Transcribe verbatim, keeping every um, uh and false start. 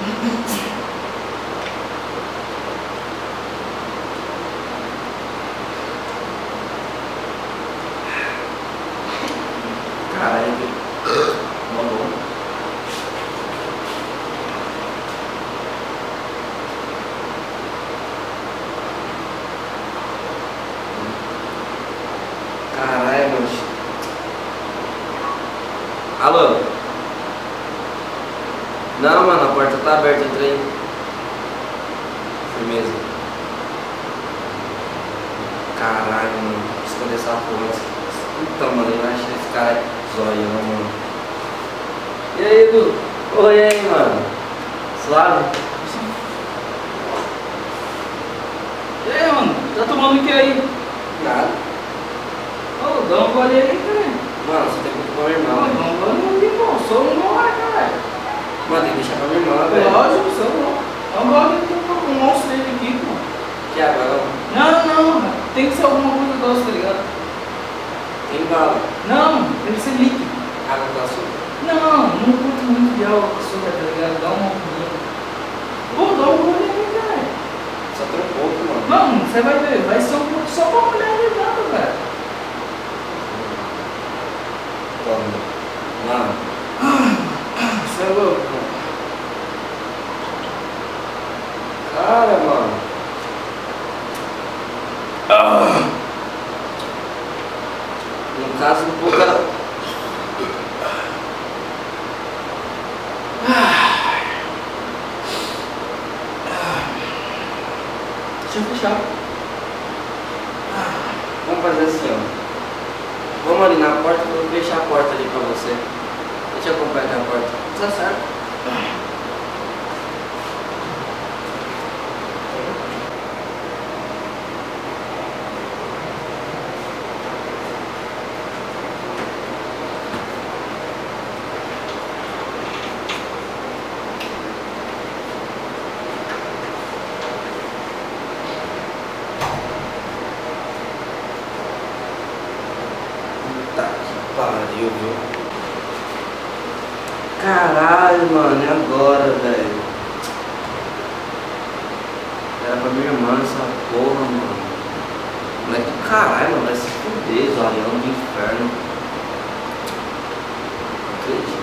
Caralho, mandou. Caralho, mano. Alô? Não, mano, a porta tá aberta, entra aí. Firmeza. Caralho, mano. Esconder essa porra. Puta, mano, eu achei esse cara zoião, mano. E aí, Edu? Oi, e aí, mano? Suave? E aí, mano? Tá tomando o que aí? Nada. Ô, dá um gole aí, cara. Mano, você tem que comer Não, irmão. dá um gole aí, pô. Sou um gole, cara. Mano, tem que deixar pra minha irmã, velho. Lógico, sou um. Dá um gole aí, pô. Um monstro dele aqui, pô. Que agora Não, não, não. Tem que ser alguma coisa doce, tá ligado? tem bala. Não, tem que ser líquido. Água com açúcar. Não, não curto muito de água com açúcar, tá ligado? Dá uma comida. Pô, dá um gole aí, cara. Só tem um pouco, mano. Mano, você vai ver, vai ser um pouco só pra mulher ligada, velho. Toma. Mano. Você é louco, mano. Cara, mano. No caso do pouco era... Deixa eu fechar. Vamos fazer assim, ó. Vamos ali na porta, eu vou fechar a porta ali pra você. Deixa eu acompanhar até a porta. Tá certo. Puta que pariu, viu? Caralho, mano, e agora, velho? Era pra minha irmã essa porra, mano. Moleque do caralho, mano, vai se fuder, zoião do inferno. Não acredito.